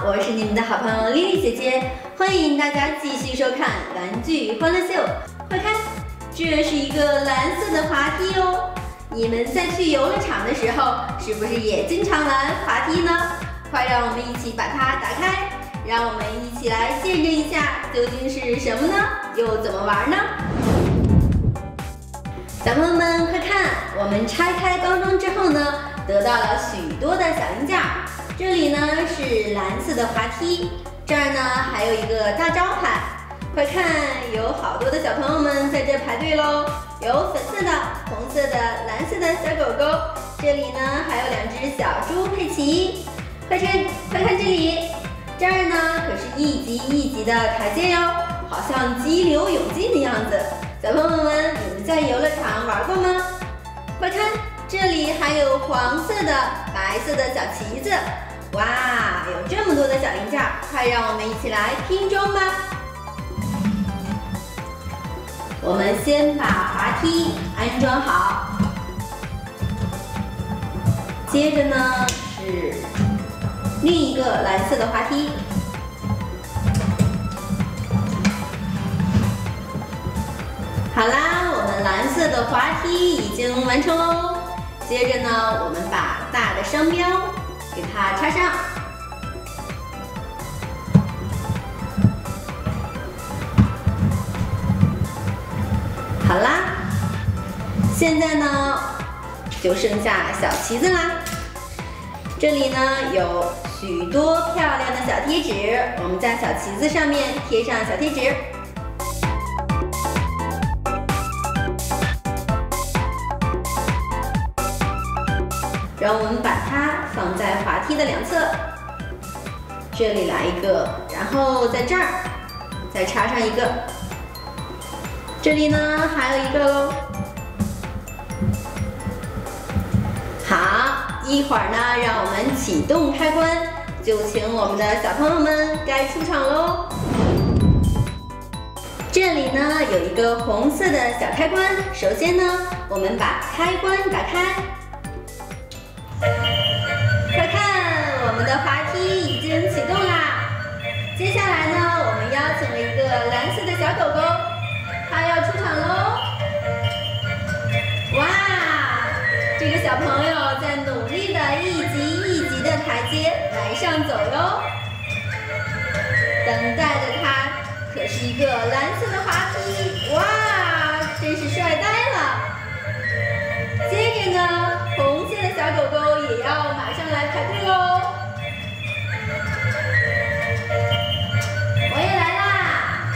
我是你们的好朋友丽丽姐姐，欢迎大家继续收看《玩具欢乐秀》。快看，这是一个蓝色的滑梯哦。你们在去游乐场的时候，是不是也经常玩滑梯呢？快让我们一起把它打开，让我们一起来见证一下究竟是什么呢？又怎么玩呢？小朋友们快看，我们拆开包装之后呢，得到了许多的小零件。这里呢是蓝色的滑梯，这儿呢还有一个大招牌。快看，有好多的小朋友们在这排队喽，有粉色的、红色的、蓝色的小狗狗。这里呢还有2只小猪佩奇。快看这里，这儿呢可是一级一级的台阶哟，好像激流勇进的样子。小朋友们，你们在游乐场玩过吗？快看，这里还有黄色的、白色的小旗子。哇，有这么多的小零件，快让我们一起来拼装吧！我们先把滑梯安装好，接着呢是另一个蓝色的滑梯。好啦，我们蓝色的滑梯已经完成喽。接着呢，我们把大的商标给它插上。好啦，现在呢就剩下小旗子啦。这里呢有许多漂亮的小贴纸，我们在小旗子上面贴上小贴纸。让我们把它放在滑梯的2侧，这里来一个，然后在这儿再插上一个，这里呢还有一个喽。好，一会儿呢，让我们启动开关，就请我们的小朋友们该出场喽。这里呢有一个红色的小开关，首先呢，我们把开关打开。快看，我们的滑梯已经启动啦！接下来呢，我们邀请了一个蓝色的小狗狗，它要出场喽！哇，这个小朋友在努力的一级一级的台阶来上走哟。等待着它可是一个蓝色的滑梯，哇，真是帅呆了！接着呢，红色的小狗狗也要马上来排队喽！我也来啦！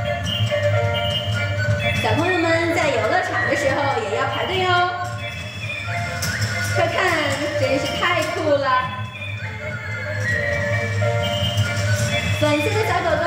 小朋友们在游乐场的时候也要排队哦！快看，真是太酷了！粉色的小狗狗